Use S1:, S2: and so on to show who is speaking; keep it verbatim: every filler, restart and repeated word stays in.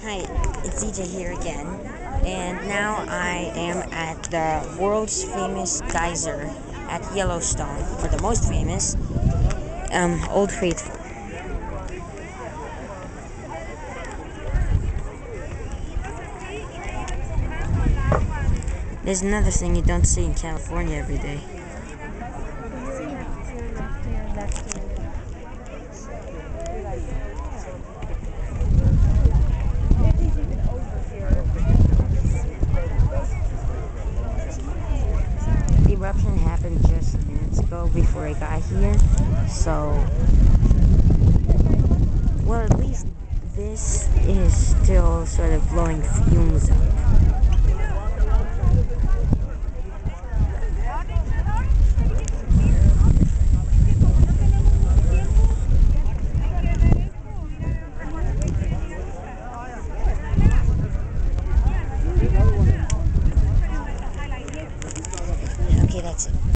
S1: Hi, it's D J here again, and now I am at the world's famous geyser at Yellowstone, or the most famous, um, Old Faithful. There's another thing you don't see in California every day. The eruption happened just minutes ago before I got here, so, well, at least this is still sort of blowing fumes up. Okay, that's it.